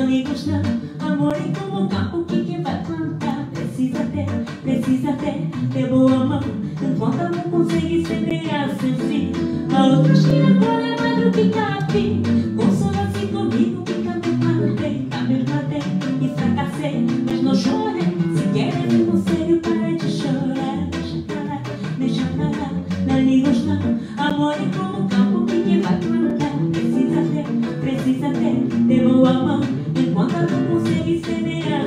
amigos não. Amor é como um campo que quem vai plantar precisa ter boa mão. Enquanto a mão consegue semear sem fim, a outra tira agora é mais do que capim. Consola-se comigo que também plantei e fracassei, mas não chore. Se queres um conselho, para de chorar. Deixa pra lá, amigos não. Amor é como um campo que quem vai plantar precisa ter boa mão. Enquanto a mão consegue semear